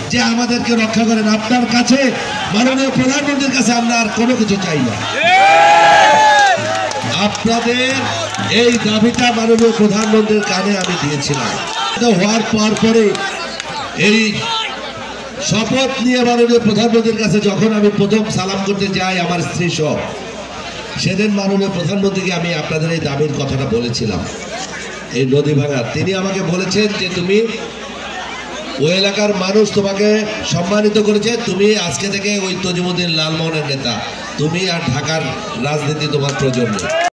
যে আমাদেরকে রক্ষা করেন। আপনার কাছে, মাননীয় প্রধানমন্ত্রীর কাছে আমরা আর কোনো কিছু চাই না। আপনাদের এই দাবিটা মাননীয় প্রধানমন্ত্রীর কানে আমি দিয়েছিলাম। হওয়ার পরে এই শপথ নিয়ে মাননীয় প্রধানমন্ত্রীর কাছে যখন আমি প্রথম সালাম করতে যাই আমার স্ত্রী সহ, সেদিন মাননীয় প্রধানমন্ত্রীকে আমি আপনাদের এই দাবির কথাটা বলেছিলাম, এই নদী ভাঙার। তিনি আমাকে বলেছেন যে তুমি ওই এলাকার মানুষ তোমাকে সম্মানিত করেছে, তুমি আজকে থেকে ওই তজিমুদ্দিন লালমোহনের নেতা, তুমি আর ঢাকার রাজনীতি তোমার প্রয়োজন নেই।